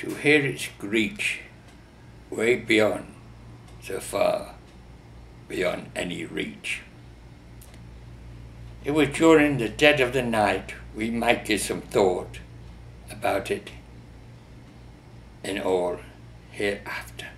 to hear it screech way beyond, so far beyond any reach. It was during the dead of the night we might give some thought about it in all hereafter.